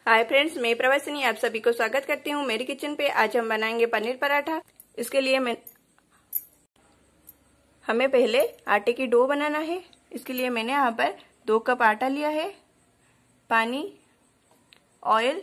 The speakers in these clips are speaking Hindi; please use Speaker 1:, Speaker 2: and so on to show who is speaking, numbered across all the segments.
Speaker 1: हाय फ्रेंड्स, मैं प्रवासिनी आप सभी को स्वागत करती हूँ मेरी किचन पे। आज हम बनाएंगे पनीर पराठा। इसके लिए हमें पहले आटे की डो बनाना है। इसके लिए मैंने यहाँ पर 2 कप आटा लिया है, पानी, ऑयल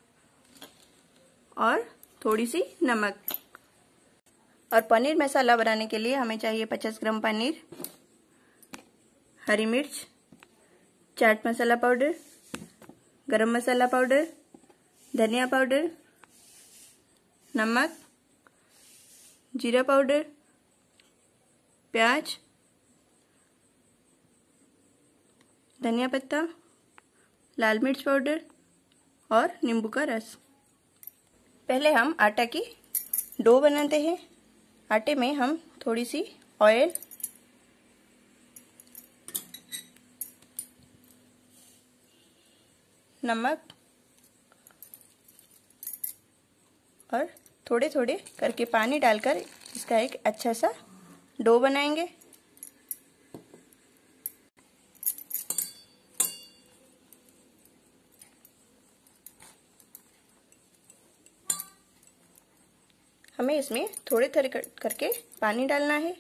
Speaker 1: और थोड़ी सी नमक। और पनीर मसाला बनाने के लिए हमें चाहिए 50 ग्राम पनीर, हरी मिर्च, चाट मसाला पाउडर, गरम मसाला पाउडर, धनिया पाउडर, नमक, जीरा पाउडर, प्याज, धनिया पत्ता, लाल मिर्च पाउडर और नींबू का रस। पहले हम आटा की डो बनाते हैं। आटे में हम थोड़ी सी ऑयल, नमक और थोड़े थोड़े करके पानी डालकर इसका एक अच्छा सा डो बनाएंगे। हमें इसमें थोड़े थोड़े करके पानी डालना है।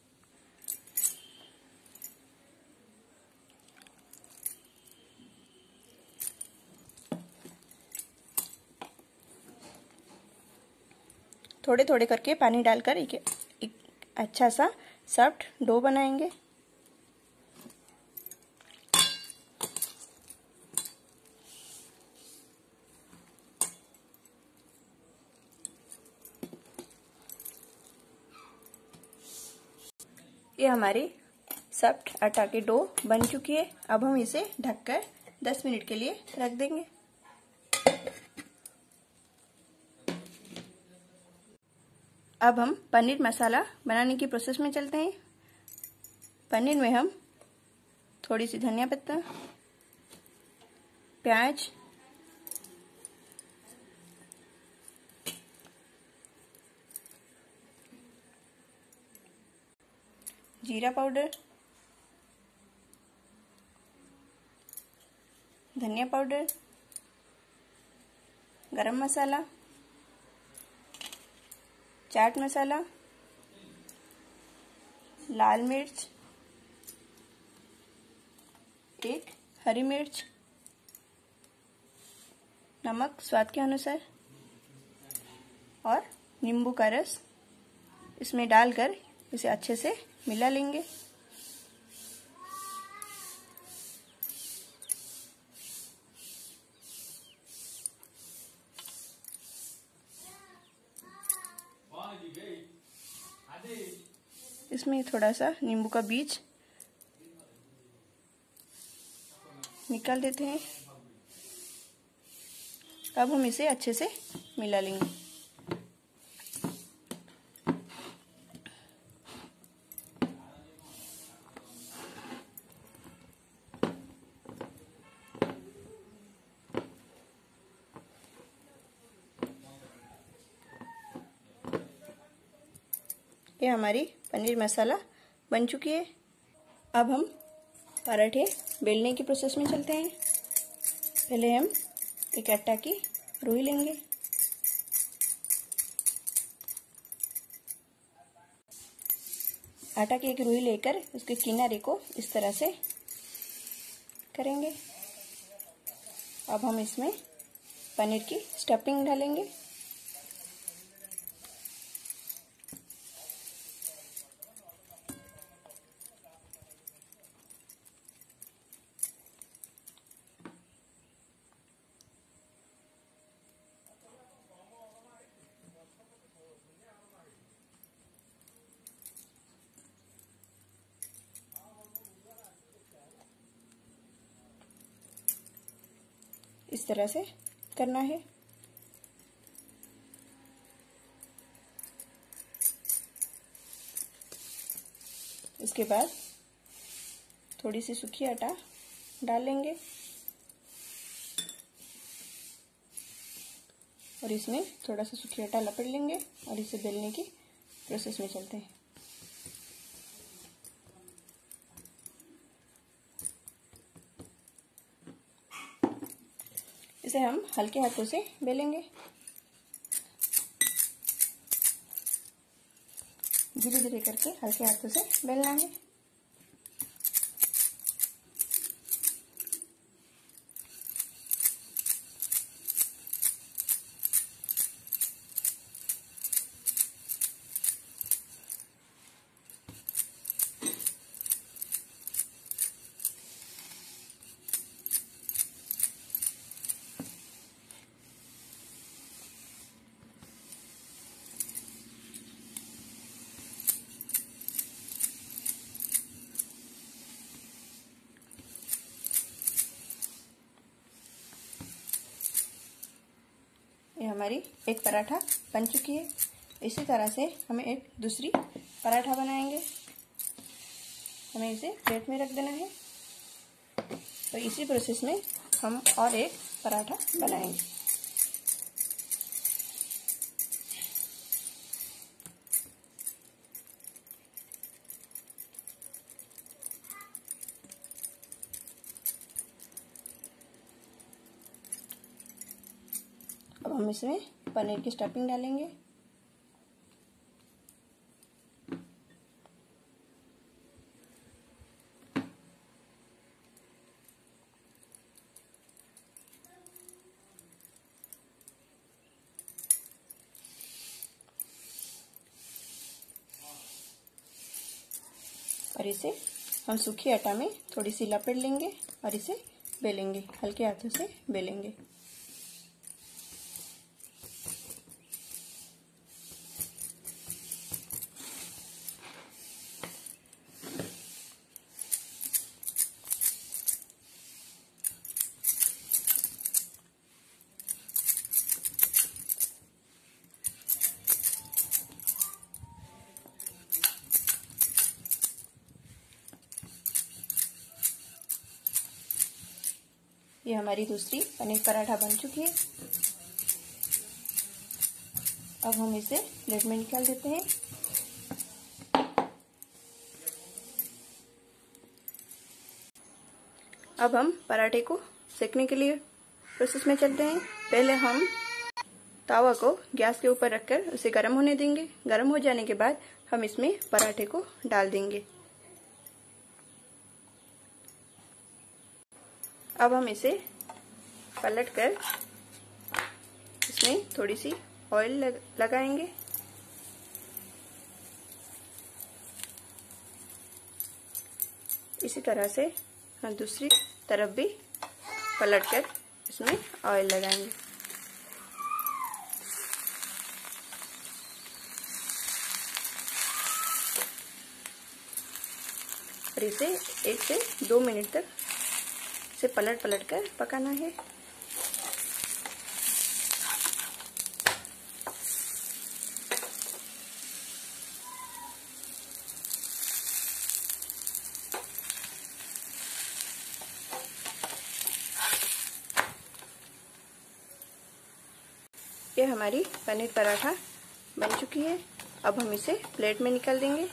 Speaker 1: थोड़े थोड़े करके पानी डालकर एक अच्छा सा सॉफ्ट डो बनाएंगे। ये हमारी सॉफ्ट आटा की डो बन चुकी है। अब हम इसे ढककर 10 मिनट के लिए रख देंगे। अब हम पनीर मसाला बनाने की प्रोसेस में चलते हैं। पनीर में हम थोड़ी सी धनिया पत्ता, प्याज, जीरा पाउडर, धनिया पाउडर, गरम मसाला, चाट मसाला, लाल मिर्च, एक हरी मिर्च, नमक स्वाद के अनुसार और नींबू का रस इसमें डालकर इसे अच्छे से मिला लेंगे। इसमें थोड़ा सा नींबू का बीज निकाल देते हैं। अब हम इसे अच्छे से मिला लेंगे। ये हमारी पनीर मसाला बन चुकी है। अब हम पराठे बेलने की प्रोसेस में चलते हैं। पहले हम एक आटा की रुई लेंगे। आटा की एक रुई लेकर उसके किनारे को इस तरह से करेंगे। अब हम इसमें पनीर की स्टफिंग डालेंगे। इस तरह से करना है। इसके बाद थोड़ी सी सूखी आटा डालेंगे और इसमें थोड़ा सा सूखी आटा लपेट लेंगे और इसे बेलने की प्रोसेस में चलते हैं। इसे हम हल्के हाथों से बेलेंगे। धीरे धीरे करके हल्के हाथों से बेलना है। ये हमारी एक पराठा बन चुकी है। इसी तरह से हमें एक दूसरी पराठा बनाएंगे। हमें इसे प्लेट में रख देना है। तो इसी प्रोसेस में हम और एक पराठा बनाएंगे। अब हम इसमें पनीर की स्टफिंग डालेंगे। और इसे हम सूखी आटा में थोड़ी सी लपेट लेंगे और इसे बेलेंगे, हल्के हाथों से बेलेंगे। ये हमारी दूसरी पनीर पराठा बन चुकी है। अब हम इसे प्लेट में निकाल देते हैं। अब हम पराठे को सेकने के लिए प्रोसेस में चलते हैं। पहले हम तावा को गैस के ऊपर रखकर उसे गर्म होने देंगे। गर्म हो जाने के बाद हम इसमें पराठे को डाल देंगे। अब हम इसे पलटकर इसमें थोड़ी सी ऑयल लगाएंगे। इसी तरह से हम दूसरी तरफ भी पलटकर इसमें ऑयल लगाएंगे। और इसे 1 से 2 मिनट तक इसे पलट कर पकाना है। ये हमारी पनीर पराठा बन चुकी है। अब हम इसे प्लेट में निकाल देंगे।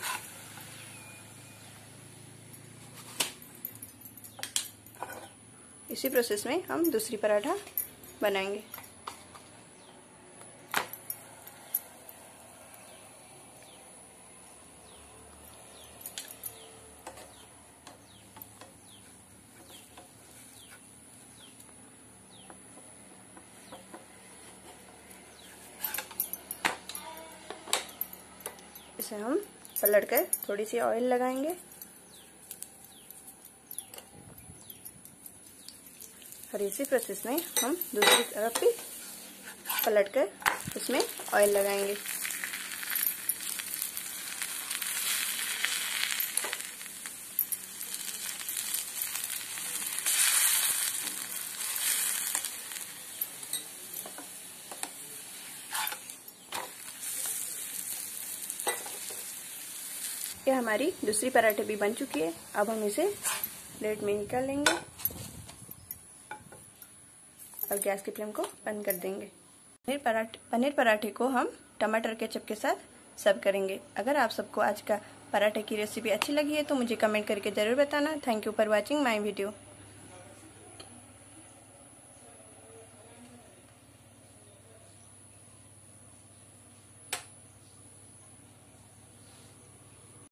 Speaker 1: इसी प्रोसेस में हम दूसरी पराठा बनाएंगे। इसे हम पलटकर थोड़ी सी ऑयल लगाएंगे और इसी प्रोसेस में हम दूसरी तरफ भी पलटकर उसमें ऑयल लगाएंगे। ये हमारी दूसरी पराठे भी बन चुकी है। अब हम इसे प्लेट में निकाल लेंगे और गैस की फ्लेम को बंद कर देंगे। पनीर पराठे को हम टमाटर केचप के साथ सर्व करेंगे। अगर आप सबको आज का पराठे की रेसिपी अच्छी लगी है तो मुझे कमेंट करके जरूर बताना। Thank you for watching my video.